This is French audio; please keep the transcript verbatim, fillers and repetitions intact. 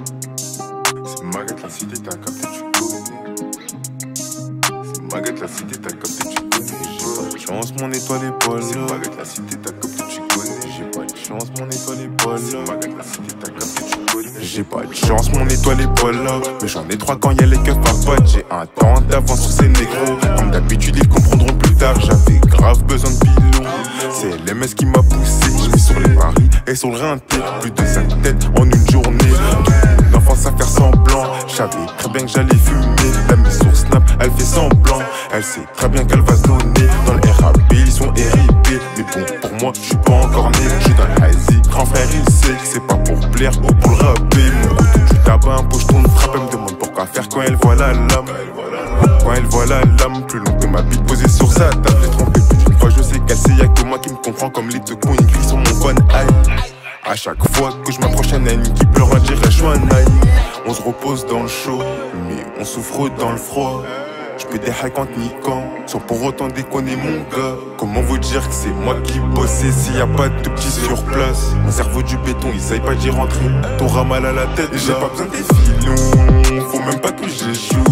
C'est Maguette la cité, t'as capté, tu connais. C'est Maguette la cité, t'as capté, tu connais. J'ai pas de chance, mon étoile est pas là. C'est Maguette la cité, t'as capté, tu connais. J'ai pas de chance, mon étoile est pas là. C'est Maguette la cité, t'as capté, tu connais. J'ai pas de chance, mon étoile est pas là. Mais j'en ai trois quand y'a les keufs à pote. J'ai un temps d'avance sur ces négros. Comme d'habitude, ils comprendront plus tard. J'avais grave besoin de pilon. C'est L M S qui m'a poussé. J'mis sur les paris et sur le rinté. Plus de cinq têtes en une journée. Toute une enfance à faire semblant. J'savais très bien que j'allais fumer. La mise sur Snap, elle fait semblant. Elle sait très bien qu'elle va se donner. Dans le R A P, ils sont R I P. Mais bon, pour moi, j'suis pas encore né. J'suis dans le hazy. Grand frère, il sait que c'est pas pour plaire ou pour le rapper. Mon couteau du tabac, un poche tourne frappe. Elle me demande pourquoi faire quand elle voit la lame. Quand elle voit la lame, plus longue que ma bite posée sur sa table. J'ai trompé plus d'une fois, je sais qu'elle sait, y'a que moi qui me comprend. Comme les deux cons écrits sur mon phone. Aïe. A chaque fois que je m'approche un ami qui pleure, on dirait je suis un aïe. On se repose dans le chaud, mais on souffre dans le froid. Je peux des hacks en niquant, sans pour autant déconner mon gars. Comment vous dire que c'est moi qui bossais s'il y a pas de petits sur place? Mon cerveau du béton, il essaye pas d'y rentrer. T'auras mal à la tête, j'ai pas besoin des filons, faut même pas que j'échoue.